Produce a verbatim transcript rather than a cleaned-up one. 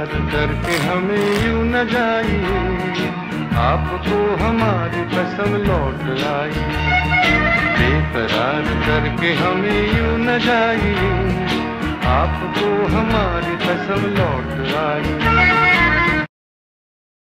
बेकरार करके हमें यूं न जाइए, आपको हमारी कसम लौट आई। बेकरार करके हमें यूं न जाइए, आपको हमारी कसम लौट आई।